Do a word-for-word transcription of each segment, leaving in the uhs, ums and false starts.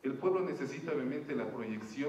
El pueblo necesita obviamente la proyección,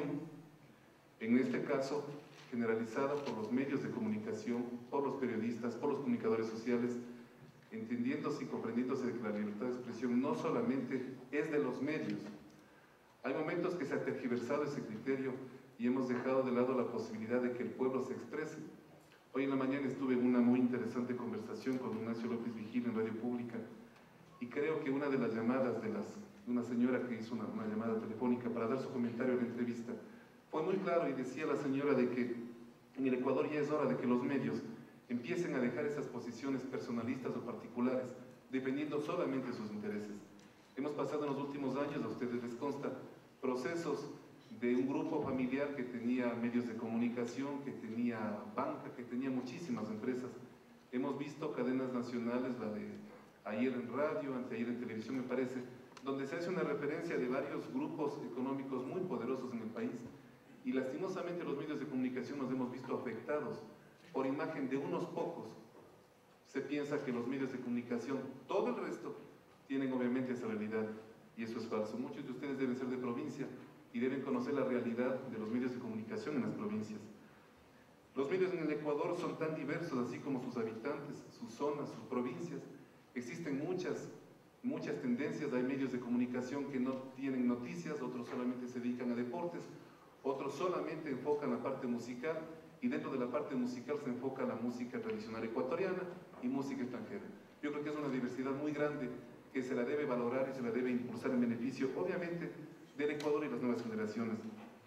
en este caso generalizada por los medios de comunicación, por los periodistas, por los comunicadores sociales, entendiéndose y comprendiéndose de que la libertad de expresión no solamente es de los medios. Hay momentos que se ha tergiversado ese criterio y hemos dejado de lado la posibilidad de que el pueblo se exprese. Hoy en la mañana estuve en una muy interesante conversación con Ignacio López Vigil en Radio Pública y creo que una de las llamadas de, las, de una señora que hizo una, una llamada telefónica para dar su comentario en la entrevista fue muy claro y decía la señora de que en el Ecuador ya es hora de que los medios empiecen a dejar esas posiciones personalistas o particulares, dependiendo solamente de sus intereses. Hemos pasado en los últimos años, a ustedes les consta, procesos de un grupo familiar que tenía medios de comunicación, que tenía banca, que tenía muchísimas empresas. Hemos visto cadenas nacionales, la de ayer en radio, anteayer en televisión me parece, donde se hace una referencia de varios grupos económicos muy poderosos en el país y lastimosamente los medios de comunicación nos hemos visto afectados por imagen de unos pocos. Se piensa que los medios de comunicación, todo el resto, tienen obviamente esa realidad y eso es falso. Muchos de ustedes deben ser de provincia y deben conocer la realidad de los medios de comunicación en las provincias. Los medios en el Ecuador son tan diversos, así como sus habitantes, sus zonas, sus provincias. Existen muchas, muchas tendencias. Hay medios de comunicación que no tienen noticias, otros solamente se dedican a deportes, otros solamente enfocan la parte musical y dentro de la parte musical se enfoca la música tradicional ecuatoriana y música extranjera. Yo creo que es una diversidad muy grande que se la debe valorar y se la debe impulsar en beneficio, obviamente, del Ecuador y las nuevas generaciones.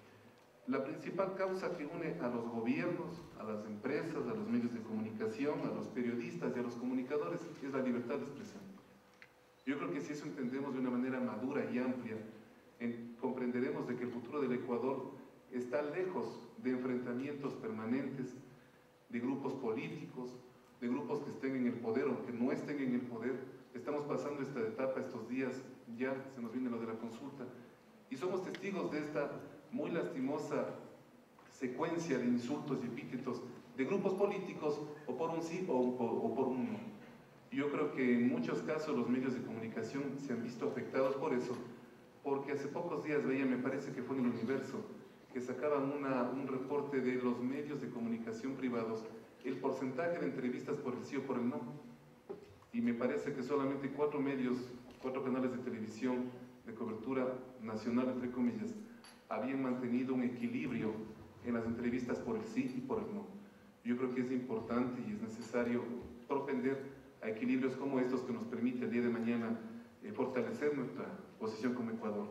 La principal causa que une a los gobiernos, a las empresas, a los medios de comunicación, a los periodistas y a los comunicadores es la libertad de expresión. Yo creo que si eso entendemos de una manera madura y amplia, en, comprenderemos de que el futuro del Ecuador está lejos de enfrentamientos permanentes, de grupos políticos, de grupos que estén en el poder o que no estén en el poder. Estamos pasando esta etapa estos días, ya se nos viene lo de la consulta, y somos testigos de esta muy lastimosa secuencia de insultos y epítetos de grupos políticos o por un sí o, o, o por un no. Yo creo que en muchos casos los medios de comunicación se han visto afectados por eso, porque hace pocos días veía, me parece que fue en El Universo, que sacaban una, un reporte de los medios de comunicación privados, el porcentaje de entrevistas por el sí o por el no. Y me parece que solamente cuatro medios, cuatro canales de televisión de cobertura nacional, entre comillas, habían mantenido un equilibrio en las entrevistas por el sí y por el no. Yo creo que es importante y es necesario propender a equilibrios como estos que nos permite el día de mañana eh, fortalecer nuestra posición como Ecuador.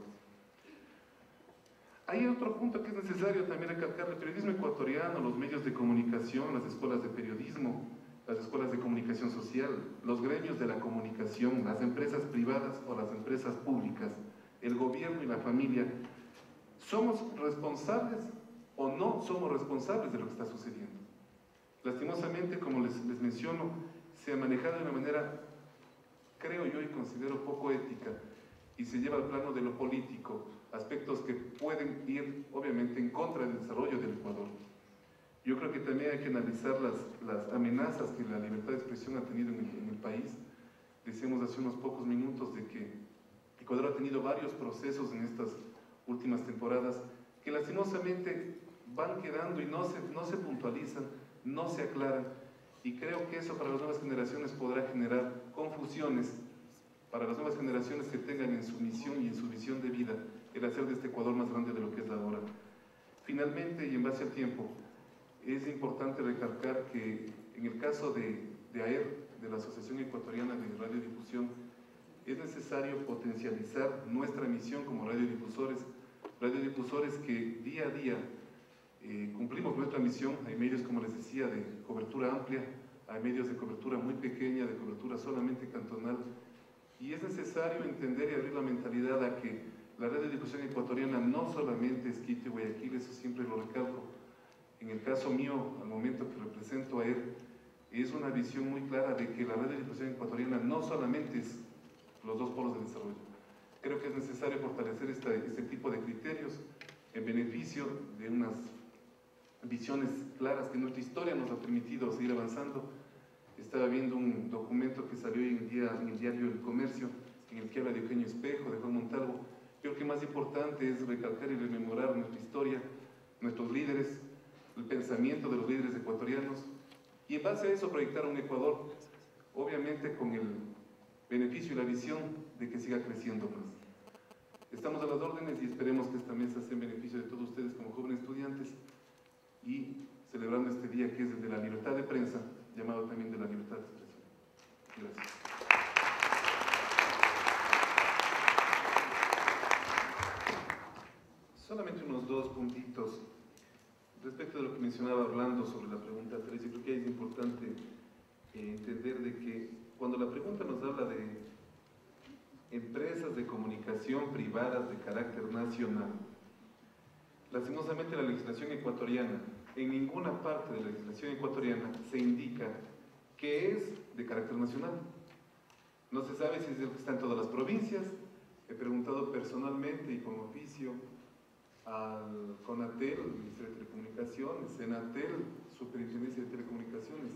Hay otro punto que es necesario también recalcar: el periodismo ecuatoriano, los medios de comunicación, las escuelas de periodismo, las escuelas de comunicación social, los gremios de la comunicación, las empresas privadas o las empresas públicas, el gobierno y la familia, ¿somos responsables o no somos responsables de lo que está sucediendo? Lastimosamente, como les, les menciono, se ha manejado de una manera, creo yo y considero poco ética, y se lleva al plano de lo político, aspectos que pueden ir obviamente en contra del desarrollo del Ecuador. Yo creo que también hay que analizar las, las amenazas que la libertad de expresión ha tenido en el, en el país. Decíamos hace unos pocos minutos de que Ecuador ha tenido varios procesos en estas últimas temporadas que lastimosamente van quedando y no se, no se puntualizan, no se aclaran, y creo que eso para las nuevas generaciones podrá generar confusiones para las nuevas generaciones que tengan en su misión y en su visión de vida el hacer de este Ecuador más grande de lo que es ahora. Finalmente, y en base al tiempo, es importante recalcar que en el caso de, de A E R, de la Asociación Ecuatoriana de Radiodifusión, es necesario potencializar nuestra misión como radiodifusores, radiodifusores que día a día eh, cumplimos nuestra misión. Hay medios, como les decía, de cobertura amplia, hay medios de cobertura muy pequeña, de cobertura solamente cantonal, y es necesario entender y abrir la mentalidad a que la radiodifusión ecuatoriana no solamente es Quito y Guayaquil, eso siempre lo recalco. En el caso mío, al momento que represento a E R, es una visión muy clara de que la radiodifusión ecuatoriana no solamente es los dos polos de desarrollo. Creo que es necesario fortalecer esta, este tipo de criterios en beneficio de unas visiones claras que nuestra historia nos ha permitido seguir avanzando. Estaba viendo un documento que salió en el, día, en el diario El Comercio, en el que habla de Eugenio Espejo, de Juan Montalvo, Creo que más importante es recalcar y rememorar nuestra historia, nuestros líderes, el pensamiento de los líderes ecuatorianos, y en base a eso proyectar un Ecuador, obviamente con el beneficio y la visión de que siga creciendo más. Estamos a las órdenes y esperemos que esta mesa sea en beneficio de todos ustedes como jóvenes estudiantes y celebrando este día que es el de la libertad de prensa, llamado también de la libertad de expresión. Gracias. Solamente unos dos puntitos respecto de lo que mencionaba Orlando sobre la pregunta tres. Yo creo que es importante eh, entender de que cuando la pregunta nos habla de empresas de comunicación privadas de carácter nacional, lastimosamente la legislación ecuatoriana, en ninguna parte de la legislación ecuatoriana se indica que es de carácter nacional. No se sabe si es el que está en todas las provincias. He preguntado personalmente y con oficio al CONATEL, el Ministerio de Telecomunicaciones, SENATEL, Superintendencia de Telecomunicaciones.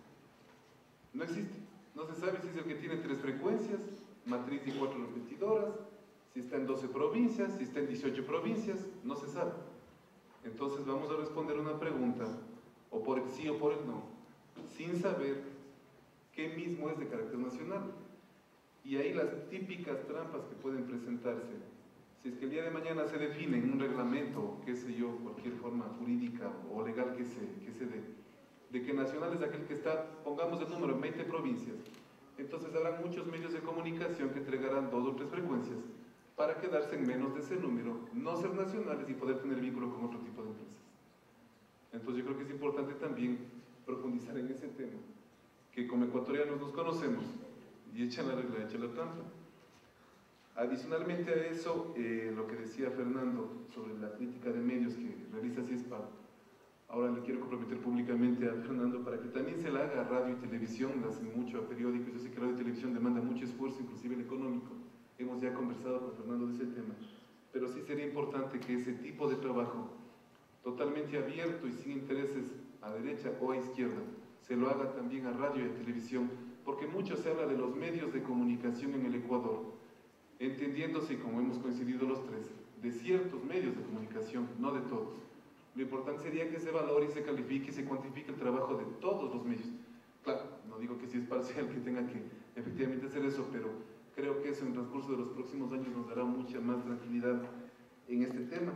No existe. No se sabe si es el que tiene tres frecuencias, matriz y cuatro repetidoras, si está en doce provincias, si está en dieciocho provincias, no se sabe. Entonces vamos a responder una pregunta, o por el sí o por el no, sin saber qué mismo es de carácter nacional. Y ahí las típicas trampas que pueden presentarse. Si es que el día de mañana se define en un reglamento, qué sé yo, cualquier forma jurídica o legal que se, que se dé, de que nacional es aquel que está, pongamos el número, en veinte provincias, entonces habrá muchos medios de comunicación que entregarán dos o tres frecuencias para quedarse en menos de ese número, no ser nacionales y poder tener vínculo con otro tipo de empresas. Entonces yo creo que es importante también profundizar en ese tema, que como ecuatorianos nos conocemos y echan la regla, echan la trampa. Adicionalmente a eso, eh, lo que decía Fernando sobre la crítica de medios que realiza CIESPAD, ahora le quiero comprometer públicamente a Fernando para que también se la haga a radio y televisión, la hacen mucho a periódicos. Yo sé que radio y televisión demanda mucho esfuerzo, inclusive el económico. Hemos ya conversado con Fernando de ese tema, pero sí sería importante que ese tipo de trabajo, totalmente abierto y sin intereses a derecha o a izquierda, se lo haga también a radio y a televisión, porque mucho se habla de los medios de comunicación en el Ecuador, entendiéndose, como hemos coincidido los tres, de ciertos medios de comunicación, no de todos. Lo importante sería que se valore y se califique y se cuantifique el trabajo de todos los medios. Claro, no digo que si es parcial que tenga que efectivamente hacer eso, pero creo que eso en el transcurso de los próximos años nos dará mucha más tranquilidad en este tema.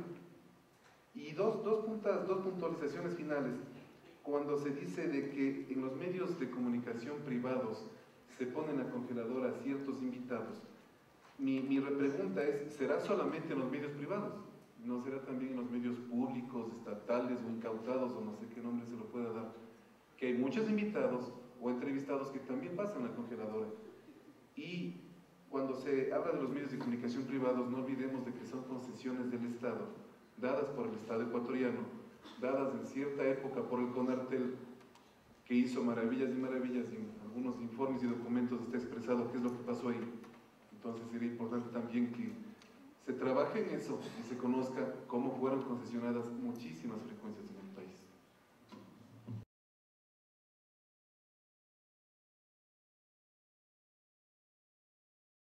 Y dos, dos, puntas, dos puntualizaciones finales. Cuando se dice de que en los medios de comunicación privados se ponen a congelador a ciertos invitados, mi, mi repregunta es, ¿será solamente en los medios privados? ¿No será también en los medios públicos, estatales o incautados, o no sé qué nombre se lo pueda dar? Que hay muchos invitados o entrevistados que también pasan la congeladora. Y cuando se habla de los medios de comunicación privados, no olvidemos de que son concesiones del Estado, dadas por el Estado ecuatoriano, dadas en cierta época por el CONARTEL, que hizo maravillas y maravillas, y en algunos informes y documentos está expresado qué es lo que pasó ahí. Entonces sería importante también que se trabaje en eso y se conozca cómo fueron concesionadas muchísimas frecuencias